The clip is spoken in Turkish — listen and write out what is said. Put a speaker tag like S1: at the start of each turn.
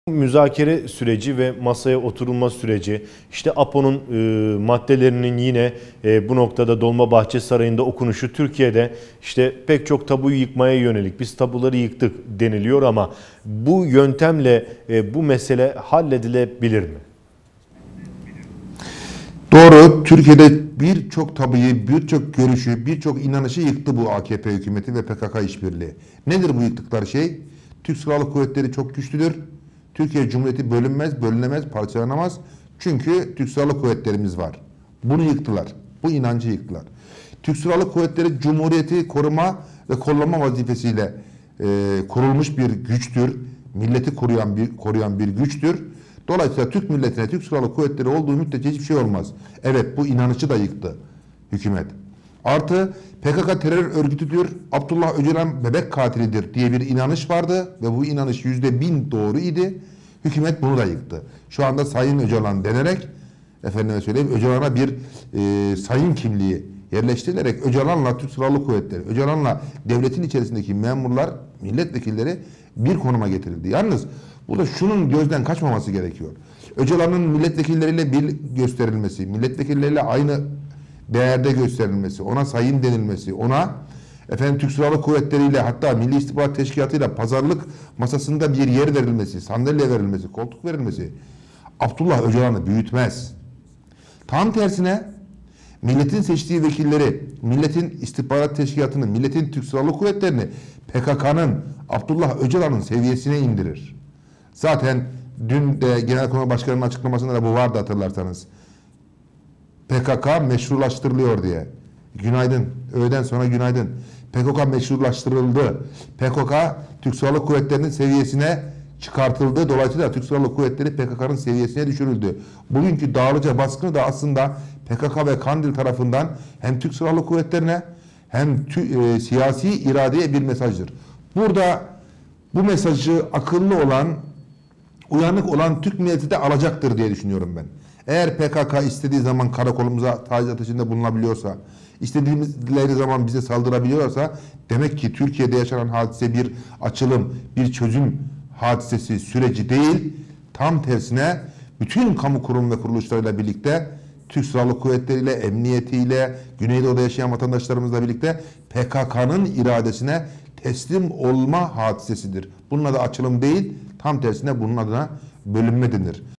S1: Müzakere süreci ve masaya oturulma süreci, işte APO'nun maddelerinin yine bu noktada Dolmabahçe Sarayı'nda okunuşu, Türkiye'de işte pek çok tabuyu yıkmaya yönelik, biz tabuları yıktık deniliyor ama bu yöntemle bu mesele halledilebilir mi?
S2: Doğru, Türkiye'de birçok tabuyu, birçok görüşü, birçok inanışı yıktı bu AKP hükümeti ve PKK işbirliği. Nedir bu yıktıkları şey? Türk Silahlı Kuvvetleri çok güçlüdür. Türkiye Cumhuriyeti bölünmez, bölünemez, parçalanamaz. Çünkü Türk Silahlı Kuvvetlerimiz var. Bunu yıktılar. Bu inancı yıktılar. Türk Silahlı Kuvvetleri Cumhuriyeti koruma ve kollama vazifesiyle kurulmuş bir güçtür. Milleti koruyan bir güçtür. Dolayısıyla Türk milletine, Türk Silahlı Kuvvetleri olduğu müddetçe hiçbir şey olmaz. Evet, bu inanışı da yıktı hükümet. Artı PKK terör örgütüdür, Abdullah Öcalan bebek katilidir diye bir inanış vardı ve bu inanış %1000 doğru idi. Hükümet bunu da yıktı. Şu anda Sayın Öcalan denerek, efendime söyleyeyim, Öcalan'a bir sayın kimliği yerleştirilerek Öcalan'la Türk Silahlı Kuvvetleri, Öcalan'la devletin içerisindeki memurlar, milletvekilleri bir konuma getirildi. Yalnız burada şunun gözden kaçmaması gerekiyor. Öcalan'ın milletvekilleriyle bir gösterilmesi, milletvekilleriyle aynı değerde gösterilmesi, ona sayın denilmesi, ona Türk Silahlı Kuvvetleri ile hatta Milli İstihbarat Teşkilatı ile pazarlık masasında bir yer verilmesi, sandalye verilmesi, koltuk verilmesi Abdullah Öcalan'ı büyütmez. Tam tersine milletin seçtiği vekilleri, milletin istihbarat teşkilatını, milletin Türk Silahlı Kuvvetleri'ni PKK'nın, Abdullah Öcalan'ın seviyesine indirir. Zaten dün de Genelkurmay Başkanı'nın açıklamasında da bu vardı, hatırlarsanız. PKK meşrulaştırılıyor diye. Günaydın. Öğleden sonra günaydın. PKK meşrulaştırıldı. PKK Türk Silahlı Kuvvetleri'nin seviyesine çıkartıldı. Dolayısıyla Türk Silahlı Kuvvetleri PKK'nın seviyesine düşürüldü. Bugünkü Dağlıca baskını da aslında PKK ve Kandil tarafından hem Türk Silahlı Kuvvetleri'ne hem siyasi iradeye bir mesajdır. Burada bu mesajı akıllı olan, uyanık olan Türk milleti de alacaktır diye düşünüyorum ben. Eğer PKK istediği zaman karakolumuza taciz ateşinde bulunabiliyorsa, istediğimiz zaman bize saldırabiliyorsa, demek ki Türkiye'de yaşanan hadise bir açılım, bir çözüm hadisesi, süreci değil. Tam tersine bütün kamu kurum ve kuruluşlarıyla birlikte, Türk Silahlı Kuvvetleriyle, emniyetiyle, Güneydoğu'da yaşayan vatandaşlarımızla birlikte PKK'nın iradesine teslim olma hadisesidir. Bunun adı açılım değil, tam tersine bunun adına bölünme denir.